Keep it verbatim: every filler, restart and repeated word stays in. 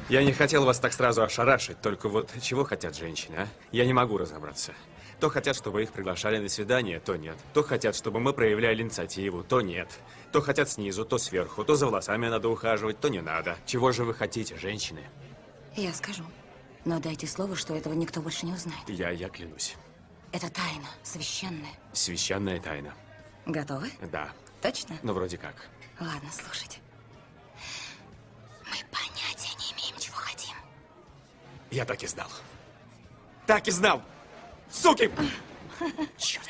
Я не хотел вас так сразу ошарашить, только вот чего хотят женщины, а? Я не могу разобраться. То хотят, чтобы их приглашали на свидание, то нет. То хотят, чтобы мы проявляли инициативу, то нет. То хотят снизу, то сверху, то за волосами надо ухаживать, то не надо. Чего же вы хотите, женщины? Я скажу. Но дайте слово, что этого никто больше не узнает. Я, я клянусь. Это тайна, священная. Священная тайна. Готовы? Да. Точно? Ну, вроде как. Ладно, слушайте. Мы понятия не имеем, чего хотим. Я так и знал. Так и знал! Суки! Черт!